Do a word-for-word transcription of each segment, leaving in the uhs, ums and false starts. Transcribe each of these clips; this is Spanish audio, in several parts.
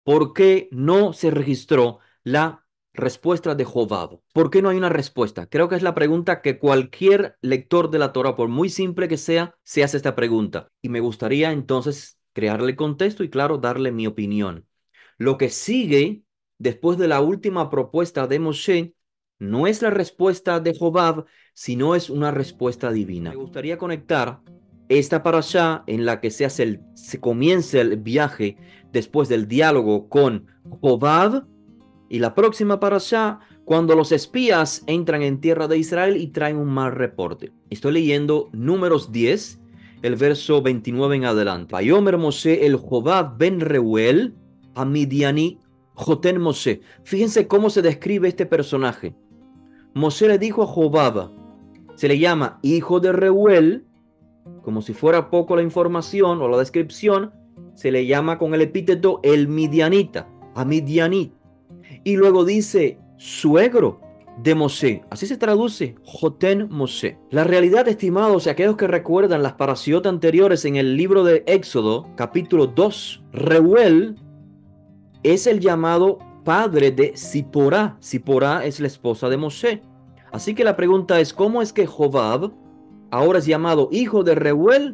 ¿Por qué no se registró la respuesta de Jobab? ¿Por qué no hay una respuesta? Creo que es la pregunta que cualquier lector de la Torah, por muy simple que sea, se hace esta pregunta. Y me gustaría entonces crearle contexto y, claro, darle mi opinión. Lo que sigue después de la última propuesta de Moshe no es la respuesta de Jobab, sino es una respuesta divina. Me gustaría conectar esta parashá en la que se hace el, se comienza el viaje después del diálogo con Jobab, y la próxima parashá cuando los espías entran en tierra de Israel y traen un mal reporte. Estoy leyendo Números diez, el verso veintinueve en adelante. Vayomer Moshe el Jobab ben Reuel a Midiani Joten Moshe. Fíjense cómo se describe este personaje. Moshe le dijo a Jobab, se le llama hijo de Reuel, como si fuera poco la información o la descripción, se le llama con el epíteto el Midianita, a Midianit. Y luego dice suegro de Moshe. Así se traduce, Joten Moshe. La realidad, estimados, y aquellos que recuerdan las parashiot anteriores en el libro de Éxodo, capítulo dos, Reuel es el llamado padre de Ziporá. Ziporá es la esposa de Moshe. Así que la pregunta es, ¿cómo es que Jobab ahora es llamado hijo de Reuel,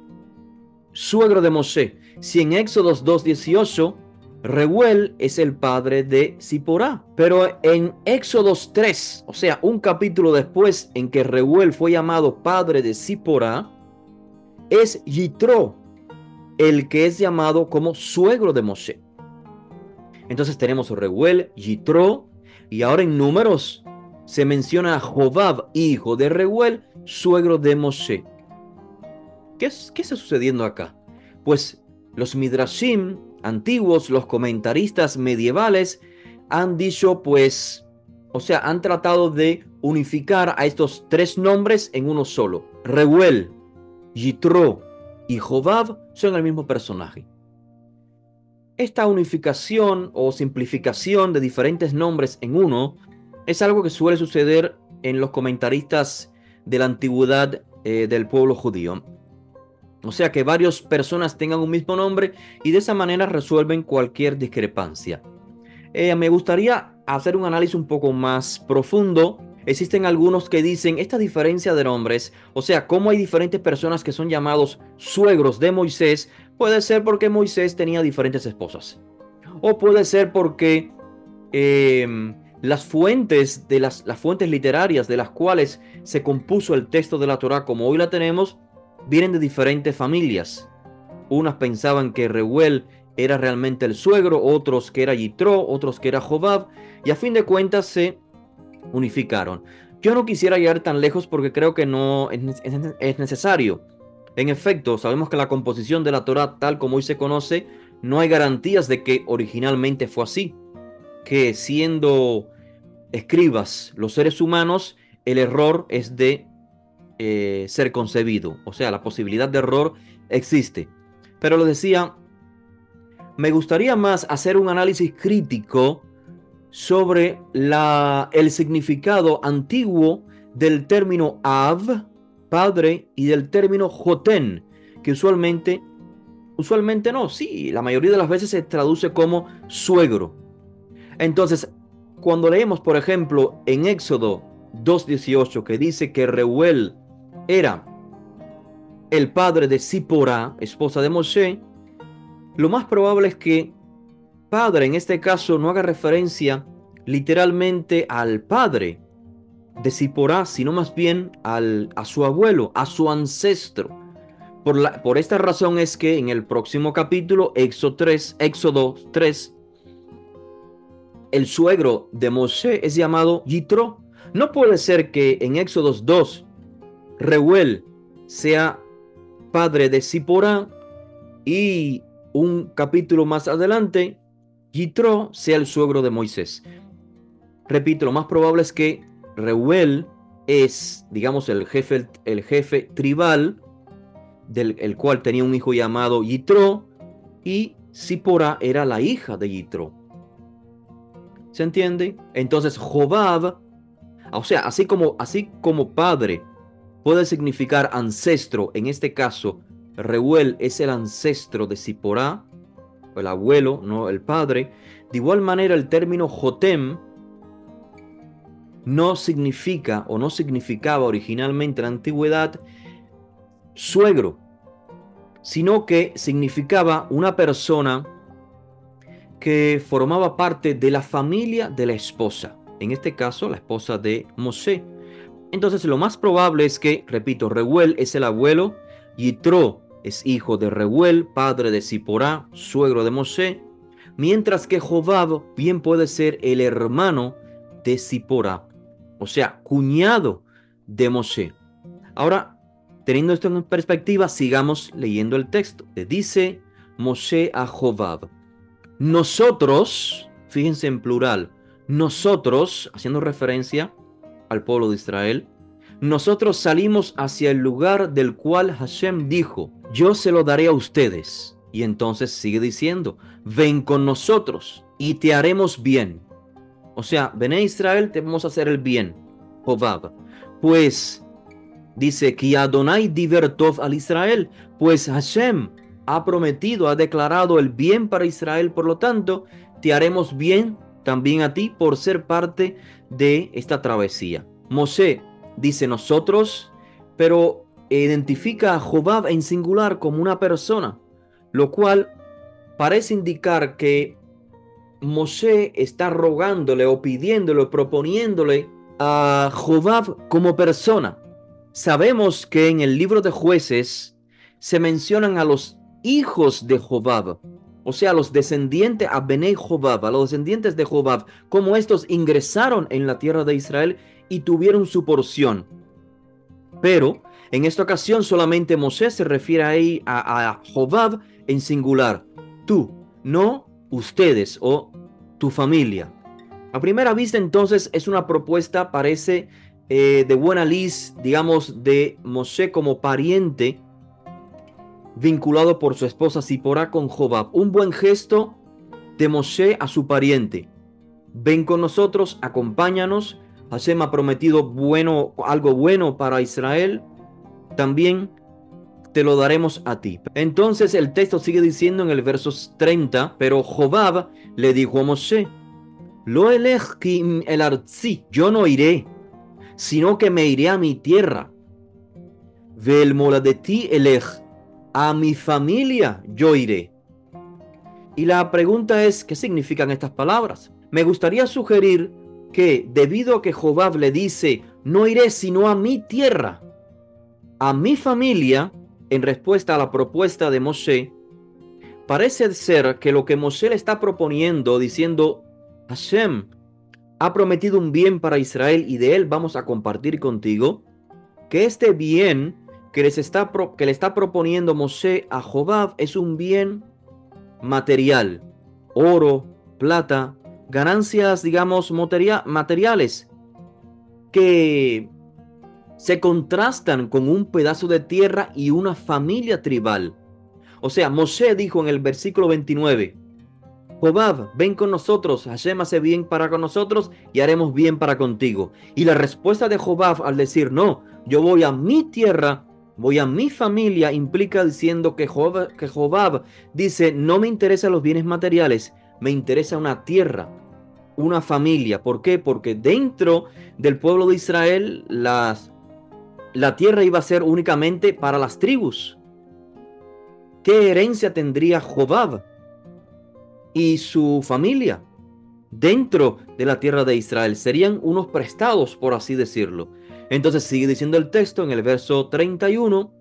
suegro de Moshe? Si en Éxodo dos dieciocho Reuel es el padre de Ziporá. Pero en Éxodo tres, o sea, un capítulo después en que Reuel fue llamado padre de Ziporá, es Yitro el que es llamado como suegro de Moshe. Entonces tenemos Reuel, Yitro, y ahora en Números se menciona a Jobab, hijo de Reuel, suegro de Moshe. ¿Qué, es, ¿Qué está sucediendo acá? Pues los Midrashim antiguos, los comentaristas medievales, han dicho, pues, o sea, han tratado de unificar a estos tres nombres en uno solo. Reuel, Yitro y Jobab son el mismo personaje. Esta unificación o simplificación de diferentes nombres en uno es algo que suele suceder en los comentaristas de la antigüedad eh, del pueblo judío. O sea, que varias personas tengan un mismo nombre y de esa manera resuelven cualquier discrepancia. Eh, me gustaría hacer un análisis un poco más profundo. Existen algunos que dicen esta diferencia de nombres, o sea, cómo hay diferentes personas que son llamados suegros de Moisés, puede ser porque Moisés tenía diferentes esposas. O puede ser porque eh, las fuentes de las, las fuentes literarias de las cuales se compuso el texto de la Torá como hoy la tenemos, vienen de diferentes familias. Unas pensaban que Reuel era realmente el suegro, otros que era Yitro, otros que era Jobab, y a fin de cuentas se unificaron. Yo no quisiera llegar tan lejos porque creo que no es, es, es necesario. En efecto, sabemos que la composición de la Torá, tal como hoy se conoce, no hay garantías de que originalmente fue así. Que siendo escribas los seres humanos, el error es de eh, ser concebido. O sea, la posibilidad de error existe. Pero lo decía, me gustaría más hacer un análisis crítico sobre la, el significado antiguo del término Av, padre, y del término Joten, que usualmente, usualmente no, sí, la mayoría de las veces se traduce como suegro. Entonces, cuando leemos, por ejemplo, en Éxodo dos dieciocho, que dice que Reuel era el padre de Ziporá, esposa de Moshe, lo más probable es que padre en este caso no haga referencia literalmente al padre de Ziporá, sino más bien al, a su abuelo, a su ancestro. Por, la, por esta razón es que en el próximo capítulo, Éxodo tres, Éxodo tres, el suegro de Moshe es llamado Yitro. No puede ser que en Éxodo dos, Reuel sea padre de Ziporá y un capítulo más adelante, Yitro sea el suegro de Moisés. Repito, lo más probable es que Reuel es, digamos, el jefe, el jefe tribal, del el cual tenía un hijo llamado Yitro, y Zipporá era la hija de Yitro. ¿Se entiende? Entonces Jobab, o sea, así como, así como padre puede significar ancestro, en este caso Reuel es el ancestro de Zipporá, el abuelo, no el padre. De igual manera, el término Jotem no significa o no significaba originalmente en la antigüedad suegro, sino que significaba una persona que formaba parte de la familia de la esposa, en este caso la esposa de Moshe. Entonces lo más probable es que, repito, Reuel es el abuelo, Yitro es hijo de Reuel, padre de Ziporá, suegro de Moshe, mientras que Jobab bien puede ser el hermano de Ziporá, o sea, cuñado de Moshe. Ahora, teniendo esto en perspectiva, sigamos leyendo el texto. Le dice Moshe a Jobab: nosotros, fíjense en plural, nosotros, haciendo referencia al pueblo de Israel, nosotros salimos hacia el lugar del cual Hashem dijo, yo se lo daré a ustedes. Y entonces sigue diciendo, ven con nosotros y te haremos bien. O sea, ven a Israel, te vamos a hacer el bien. Jobab, pues dice que Adonai divertov al Israel, pues Hashem ha prometido, ha declarado el bien para Israel, por lo tanto, te haremos bien también a ti por ser parte de esta travesía. Moshe dice nosotros, pero identifica a Jobab en singular como una persona, lo cual parece indicar que Moshe está rogándole o pidiéndole o proponiéndole a Jobab como persona. Sabemos que en el libro de Jueces se mencionan a los hijos de Jobab, o sea, los descendientes a Benei Jobab, a los descendientes de Jobab, como estos ingresaron en la tierra de Israel y tuvieron su porción. Pero en esta ocasión solamente Moshe se refiere ahí a, a Jobab en singular. Tú, no ustedes o tu familia. A primera vista entonces es una propuesta, parece eh, de buena liz, digamos, de Moshe como pariente vinculado por su esposa Ziporá con Jobab. Un buen gesto de Moshe a su pariente. Ven con nosotros, acompáñanos. Hashem ha prometido bueno, algo bueno para Israel. También te lo daremos a ti. Entonces el texto sigue diciendo en el verso treinta, pero Jobab le dijo a Moshe, Lo elech ki el artzi, yo no iré, sino que me iré a mi tierra. Vel moladeti elech, a mi familia yo iré. Y la pregunta es, ¿qué significan estas palabras? Me gustaría sugerir que debido a que Jobab le dice, no iré sino a mi tierra, a mi familia, en respuesta a la propuesta de Moshe, parece ser que lo que Moshe le está proponiendo, diciendo, Hashem ha prometido un bien para Israel y de él vamos a compartir contigo, que este bien que, les está, que le está proponiendo Moshe a Jobab es un bien material, oro, plata, ganancias, digamos, materia materiales, que se contrastan con un pedazo de tierra y una familia tribal. O sea, Moshe dijo en el versículo veintinueve, Jobab, ven con nosotros, Hashem hace bien para con nosotros y haremos bien para contigo. Y la respuesta de Jobab al decir, no, yo voy a mi tierra, voy a mi familia, implica diciendo que Jobab, que Jobab dice, no me interesan los bienes materiales, me interesa una tierra, una familia. ¿Por qué? Porque dentro del pueblo de Israel, las, la tierra iba a ser únicamente para las tribus. ¿Qué herencia tendría Jobab y su familia dentro de la tierra de Israel? Serían unos prestados, por así decirlo. Entonces sigue diciendo el texto en el verso treinta y uno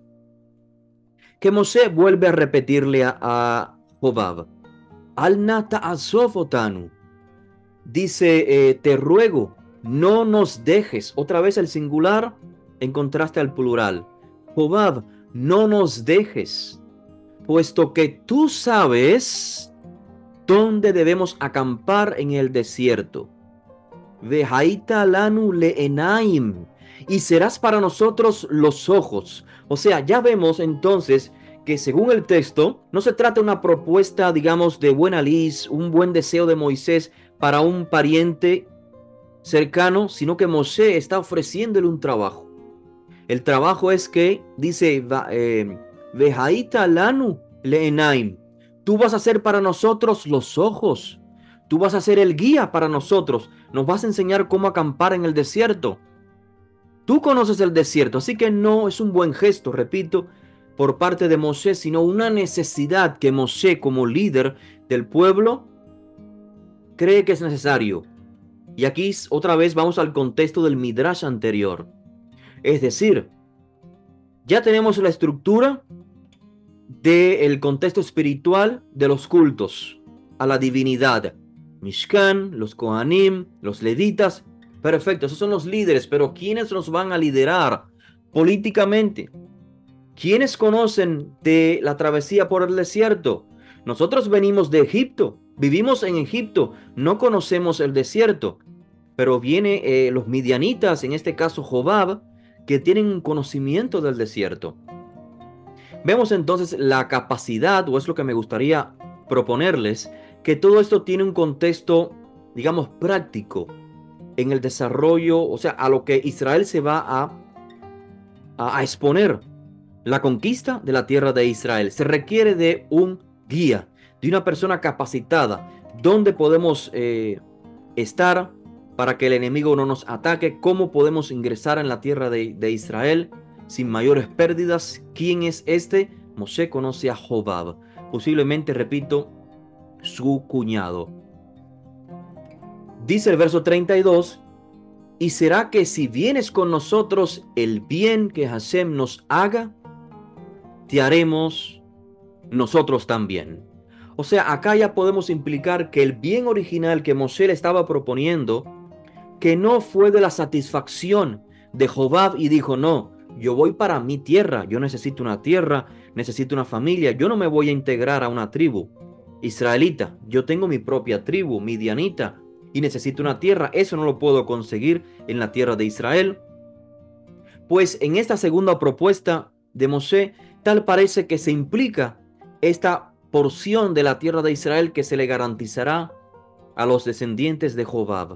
que Moshe vuelve a repetirle a, a Jobab, Al nata azofotanu, dice, eh, te ruego, no nos dejes. Otra vez el singular en contraste al plural. Jobab, no nos dejes, puesto que tú sabes dónde debemos acampar en el desierto. Vejaita lanu leenaim, y serás para nosotros los ojos. O sea, ya vemos entonces que según el texto, no se trata de una propuesta, digamos, de buena liz, un buen deseo de Moisés para un pariente cercano, sino que Moshe está ofreciéndole un trabajo. El trabajo es que, dice, Vejaita lanu leenaim, Tú vas a ser para nosotros los ojos. Tú vas a ser el guía para nosotros. Nos vas a enseñar cómo acampar en el desierto. Tú conoces el desierto, así que no es un buen gesto, repito, por parte de Moshe, sino una necesidad que Moshe, como líder del pueblo, cree que es necesario. Y aquí otra vez vamos al contexto del Midrash anterior. Es decir, ya tenemos la estructura del contexto espiritual de los cultos a la divinidad. Mishkan, los Kohanim, los levitas. Perfecto, esos son los líderes, pero ¿quiénes nos van a liderar políticamente? ¿Quiénes conocen de la travesía por el desierto? Nosotros venimos de Egipto, vivimos en Egipto, no conocemos el desierto, pero vienen eh, los midianitas, en este caso Jobab, que tienen un conocimiento del desierto. Vemos entonces la capacidad, o es lo que me gustaría proponerles, que todo esto tiene un contexto, digamos, práctico en el desarrollo, o sea, a lo que Israel se va a, a, a exponer. La conquista de la tierra de Israel se requiere de un guía, de una persona capacitada, donde podemos eh, estar para que el enemigo no nos ataque, cómo podemos ingresar en la tierra de, de Israel sin mayores pérdidas. ¿Quién es este? Moshe conoce a Jobab, posiblemente, repito, su cuñado. Dice el verso treinta y dos, ¿y será que si vienes con nosotros el bien que Hashem nos haga, te haremos nosotros también? O sea, acá ya podemos implicar que el bien original que Moshe le estaba proponiendo, que no fue de la satisfacción de Jobab y dijo, no, yo voy para mi tierra, yo necesito una tierra, necesito una familia, yo no me voy a integrar a una tribu israelita, yo tengo mi propia tribu, midianita, y necesito una tierra, eso no lo puedo conseguir en la tierra de Israel. Pues en esta segunda propuesta de Moshe, tal parece que se implica esta porción de la tierra de Israel que se le garantizará a los descendientes de Jobab,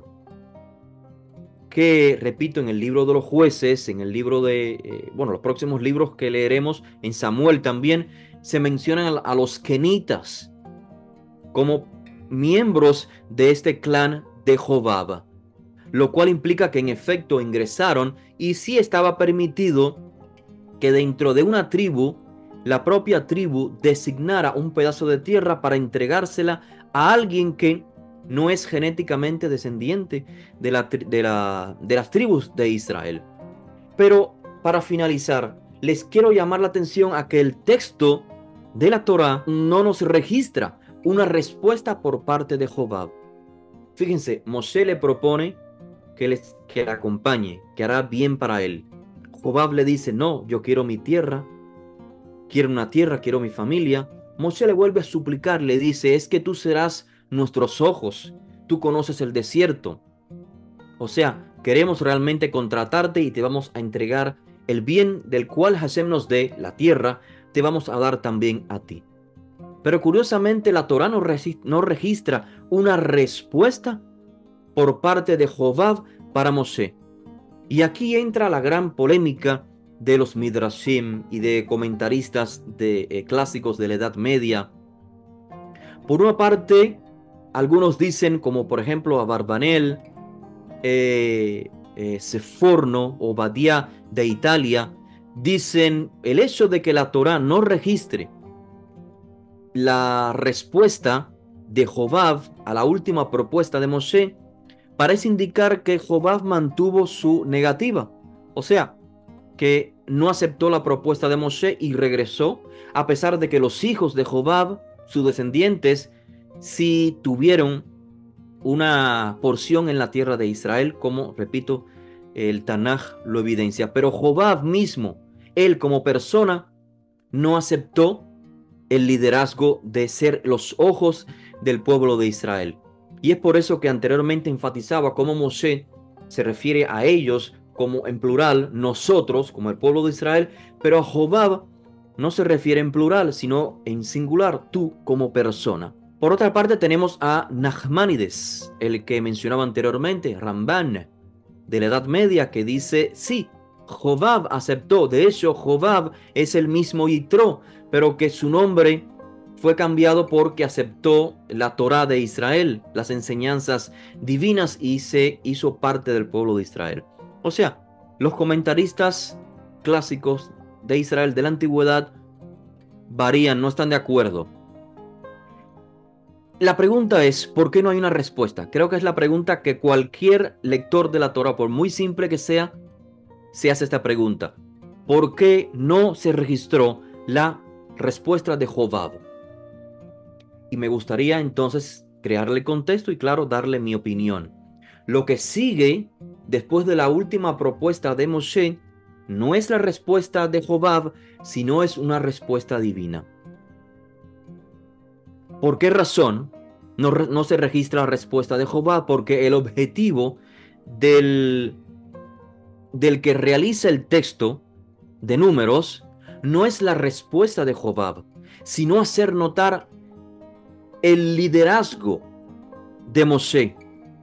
que, repito, en el libro de los jueces, en el libro de, eh, bueno, los próximos libros que leeremos, en Samuel también, se mencionan a, a los kenitas como miembros de este clan de Jobab, lo cual implica que en efecto ingresaron y sí estaba permitido que dentro de una tribu, la propia tribu designara un pedazo de tierra para entregársela a alguien que no es genéticamente descendiente de, la, de, la, de las tribus de Israel. Pero para finalizar, les quiero llamar la atención a que el texto de la Torá no nos registra una respuesta por parte de Jobab. Fíjense, Moshe le propone que le que acompañe, que hará bien para él. Jobab le dice, no, yo quiero mi tierra, quiero una tierra, quiero mi familia. Moshe le vuelve a suplicar, le dice, es que tú serás nuestros ojos, tú conoces el desierto. O sea, queremos realmente contratarte y te vamos a entregar el bien del cual Hashem nos dé, la tierra, te vamos a dar también a ti. Pero curiosamente la Torá no, no registra una respuesta por parte de Jobab para Moshe. Y aquí entra la gran polémica de los midrashim y de comentaristas de eh, clásicos de la Edad Media. Por una parte, algunos dicen, como por ejemplo Abarbanel, eh, eh, Seforno o Badia de Italia, dicen el hecho de que la Torá no registre la respuesta de Jobab a la última propuesta de Moshe parece indicar que Jobab mantuvo su negativa, o sea, que no aceptó la propuesta de Moshe y regresó, a pesar de que los hijos de Jobab, sus descendientes, sí tuvieron una porción en la tierra de Israel, como, repito, el Tanaj lo evidencia. Pero Jobab mismo, él como persona, no aceptó el liderazgo de ser los ojos del pueblo de Israel. Y es por eso que anteriormente enfatizaba cómo Moshe se refiere a ellos como en plural, nosotros como el pueblo de Israel, pero a Jobab no se refiere en plural, sino en singular, tú como persona. Por otra parte tenemos a Nachmanides, el que mencionaba anteriormente, Ramban, de la Edad Media, que dice, sí, Jobab aceptó, de hecho Jobab es el mismo Yitro, pero que su nombre fue cambiado porque aceptó la Torá de Israel, las enseñanzas divinas, y se hizo parte del pueblo de Israel. O sea, los comentaristas clásicos de Israel de la antigüedad varían, no están de acuerdo. La pregunta es, ¿por qué no hay una respuesta? Creo que es la pregunta que cualquier lector de la Torá, por muy simple que sea, se hace esta pregunta. ¿Por qué no se registró la respuesta de Jobab? Y me gustaría entonces crearle contexto y, claro, darle mi opinión. Lo que sigue después de la última propuesta de Moshe no es la respuesta de Jobab, sino es una respuesta divina. ¿Por qué razón no, no se registra la respuesta de Jobab? Porque el objetivo del, del que realiza el texto de Números no es la respuesta de Jobab, sino hacer notar el liderazgo de Moshe.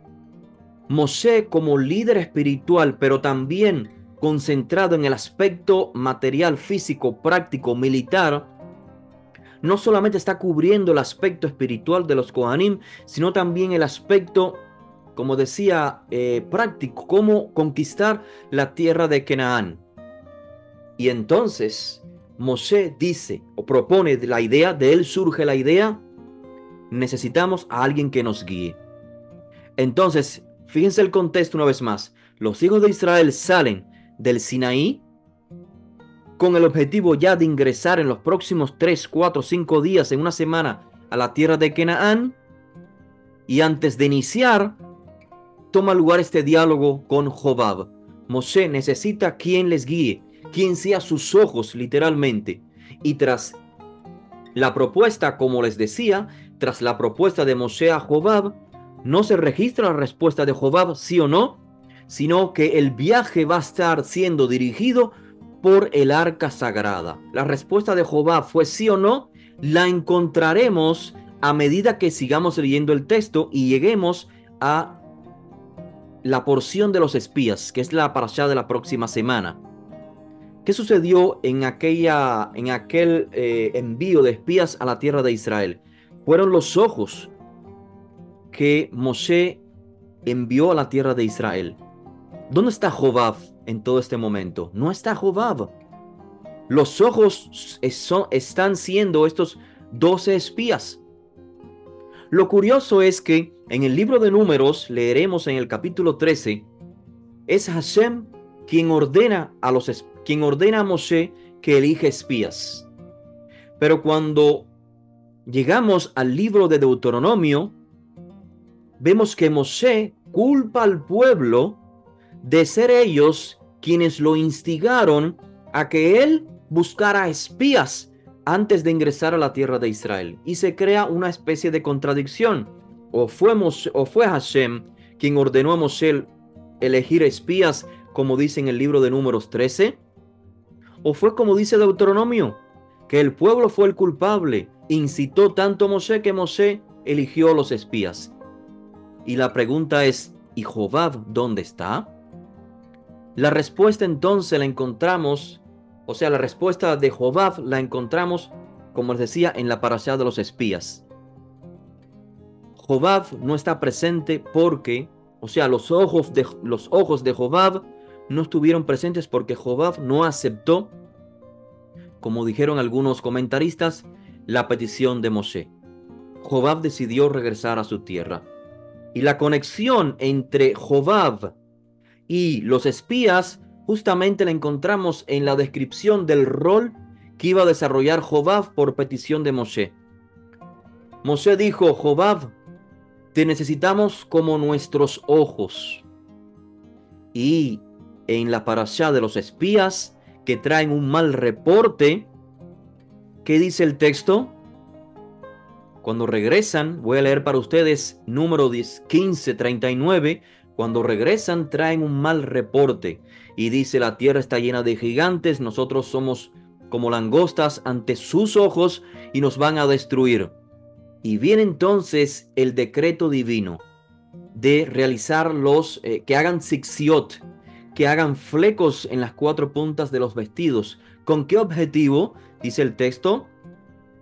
Moshe como líder espiritual, pero también concentrado en el aspecto material, físico, práctico, militar, no solamente está cubriendo el aspecto espiritual de los Kohanim, sino también el aspecto, como decía, eh, práctico, cómo conquistar la tierra de Canaán. Y entonces Moshe dice o propone la idea, de él surge la idea, necesitamos a alguien que nos guíe. Entonces, fíjense el contexto una vez más. Los hijos de Israel salen del Sinaí con el objetivo ya de ingresar en los próximos tres, cuatro, cinco días, en una semana, a la tierra de Canaán. Y antes de iniciar, toma lugar este diálogo con Jobab. Moshe necesita quien les guíe, quien sea sus ojos, literalmente. Y tras la propuesta, como les decía, tras la propuesta de Moshe a Jobab, no se registra la respuesta de Jobab, sí o no, sino que el viaje va a estar siendo dirigido por el arca sagrada. La respuesta de Jobab fue sí o no, la encontraremos a medida que sigamos leyendo el texto y lleguemos a la porción de los espías, que es la parashá de la próxima semana. ¿Qué sucedió en, aquella, en aquel eh, envío de espías a la tierra de Israel? Fueron los ojos que Moshe envió a la tierra de Israel. ¿Dónde está Jobab en todo este momento? No está Jobab. Los ojos son, están siendo estos doce espías. Lo curioso es que en el libro de Números, leeremos en el capítulo trece, es Hashem quien ordena a los quien ordena a Moshe que elige espías. Pero cuando llegamos al libro de Deuteronomio, vemos que Moshe culpa al pueblo de ser ellos quienes lo instigaron a que él buscara espías antes de ingresar a la tierra de Israel. Y se crea una especie de contradicción. O fue, Moshe, o fue Hashem quien ordenó a Moshe elegir espías, como dice en el libro de Números trece, o fue como dice Deuteronomio, que el pueblo fue el culpable, incitó tanto a Moshe que Moshe eligió a los espías. Y la pregunta es, ¿y Jobab dónde está? La respuesta entonces la encontramos, o sea, la respuesta de Jobab la encontramos, como les decía, en la parashá de los espías. Jobab no está presente porque, o sea, los ojos de, los ojos de Jobab no estuvieron presentes porque Jobab no aceptó, como dijeron algunos comentaristas, la petición de Moshe. Jobab decidió regresar a su tierra. Y la conexión entre Jobab y los espías justamente la encontramos en la descripción del rol que iba a desarrollar Jobab por petición de Moshe. Moshe dijo, Jobab, te necesitamos como nuestros ojos. Y en la parashá de los espías que traen un mal reporte, ¿qué dice el texto? Cuando regresan, voy a leer para ustedes número quince, treinta y nueve. Cuando regresan traen un mal reporte y dice, la tierra está llena de gigantes, nosotros somos como langostas ante sus ojos y nos van a destruir. Y viene entonces el decreto divino de realizar los, eh, que hagan zixiot, que hagan flecos en las cuatro puntas de los vestidos. ¿Con qué objetivo? Dice el texto,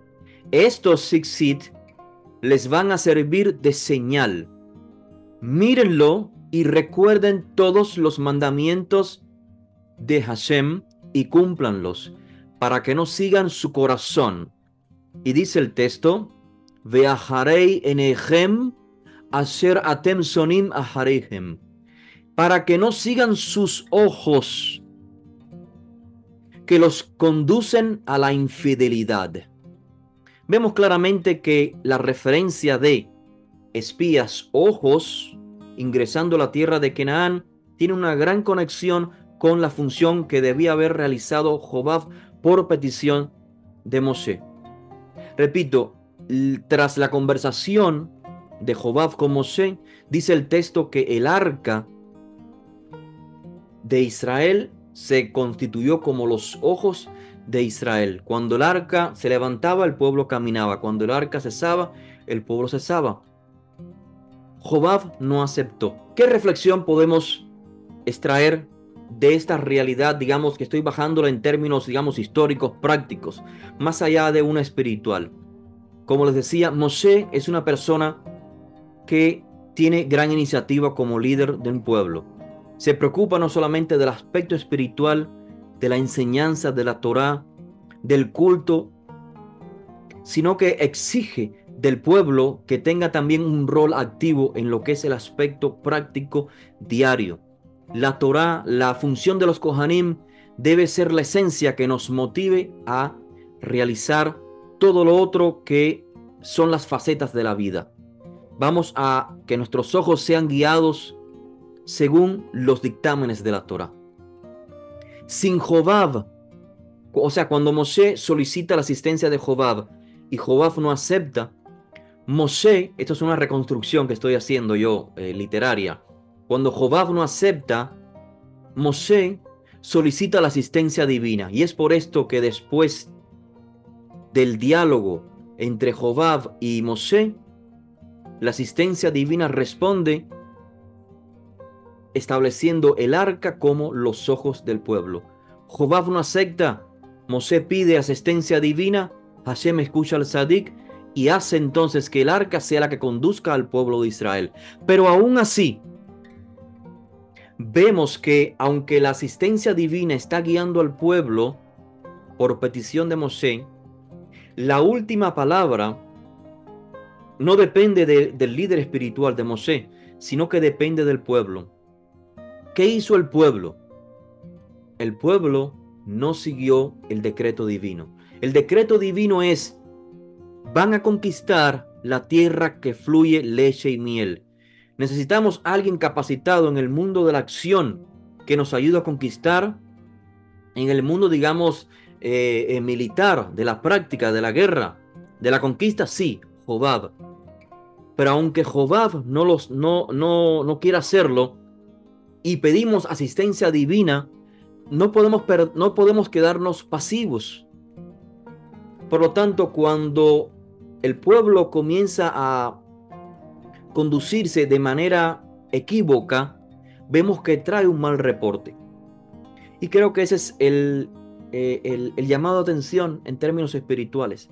Estos Sixit les van a servir de señal. Mírenlo y recuerden todos los mandamientos de Hashem y cúmplanlos, para que no sigan su corazón. Y dice el texto, Ve'acharei enechem asher atem sonim aharehem, para que no sigan sus ojos, que los conducen a la infidelidad. Vemos claramente que la referencia de espías, ojos, ingresando a la tierra de Canaán, tiene una gran conexión con la función que debía haber realizado Jobab por petición de Moshe. Repito, tras la conversación de Jobab con Moshe, dice el texto que el arca de Israel se constituyó como los ojos de Israel. Cuando el arca se levantaba, el pueblo caminaba. Cuando el arca cesaba, el pueblo cesaba. Jobab no aceptó. ¿Qué reflexión podemos extraer de esta realidad, digamos, que estoy bajándola en términos, digamos, históricos, prácticos, más allá de una espiritual? Como les decía, Moshe es una persona que tiene gran iniciativa como líder de un pueblo. Se preocupa no solamente del aspecto espiritual, de la enseñanza de la Torá, del culto, sino que exige del pueblo que tenga también un rol activo en lo que es el aspecto práctico diario. La Torá, la función de los Kohanim, debe ser la esencia que nos motive a realizar todo lo otro que son las facetas de la vida. Vamos a que nuestros ojos sean guiados según los dictámenes de la Torá. Sin Jobab, o sea, cuando Moshe solicita la asistencia de Jobab y Jobab no acepta, Moshe, esto es una reconstrucción que estoy haciendo yo, eh, literaria. Cuando Jobab no acepta, Moshe solicita la asistencia divina. Y es por esto que después del diálogo entre Jobab y Moshe, la asistencia divina responde estableciendo el arca como los ojos del pueblo. Jobab no acepta, Moshe pide asistencia divina, Hashem escucha al Sadik y hace entonces que el arca sea la que conduzca al pueblo de Israel. Pero aún así, vemos que aunque la asistencia divina está guiando al pueblo por petición de Moshe, la última palabra no depende de, del líder espiritual de Moshe, sino que depende del pueblo. ¿Qué hizo el pueblo? El pueblo no siguió el decreto divino. El decreto divino es: van a conquistar la tierra que fluye leche y miel. Necesitamos a alguien capacitado en el mundo de la acción que nos ayude a conquistar, en el mundo, digamos, eh, eh, militar, de la práctica, de la guerra, de la conquista, sí, Jobab. Pero aunque Jobab no, los, no, no, no quiera hacerlo y pedimos asistencia divina, no podemos, no podemos quedarnos pasivos. Por lo tanto, cuando el pueblo comienza a conducirse de manera equívoca, vemos que trae un mal reporte. Y creo que ese es el, eh, el, el llamado de atención en términos espirituales.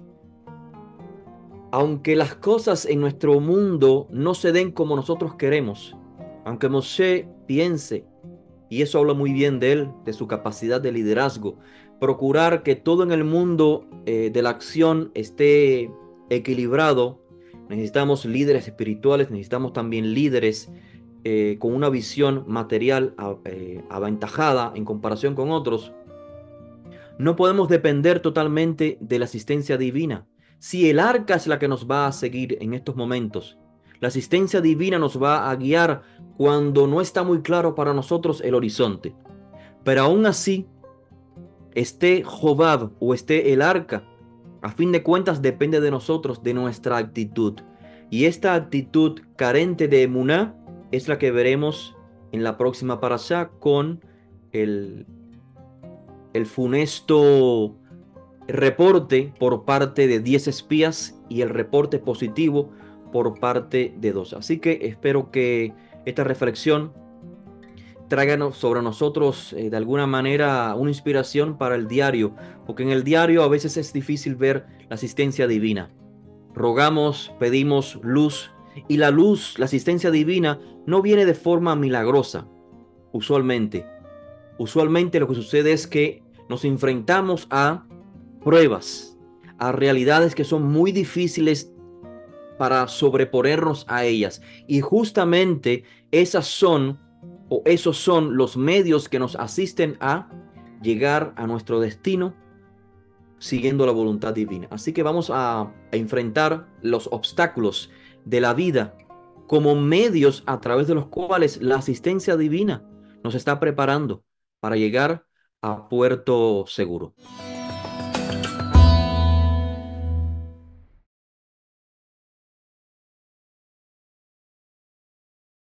Aunque las cosas en nuestro mundo no se den como nosotros queremos, aunque Moshe piense, y eso habla muy bien de él, de su capacidad de liderazgo, procurar que todo en el mundo eh, de la acción esté equilibrado. Necesitamos líderes espirituales, necesitamos también líderes eh, con una visión material eh, aventajada en comparación con otros. No podemos depender totalmente de la asistencia divina. Si el arca es la que nos va a seguir en estos momentos, la asistencia divina nos va a guiar cuando no está muy claro para nosotros el horizonte. Pero aún así, esté Jobab o esté el arca, a fin de cuentas depende de nosotros, de nuestra actitud. Y esta actitud carente de emuná es la que veremos en la próxima parashá con el, el funesto reporte por parte de diez espías y el reporte positivo por parte de dos. Así que espero que esta reflexión traiga sobre nosotros eh, de alguna manera una inspiración para el diario, porque en el diario a veces es difícil ver la asistencia divina. Rogamos, pedimos luz, y la luz, la asistencia divina, no viene de forma milagrosa, usualmente. Usualmente lo que sucede es que nos enfrentamos a pruebas, a realidades que son muy difíciles para sobreponernos a ellas. Y justamente esas son, o esos son los medios que nos asisten a llegar a nuestro destino siguiendo la voluntad divina. Así que vamos a, a enfrentar los obstáculos de la vida como medios a través de los cuales la asistencia divina nos está preparando para llegar a puerto seguro.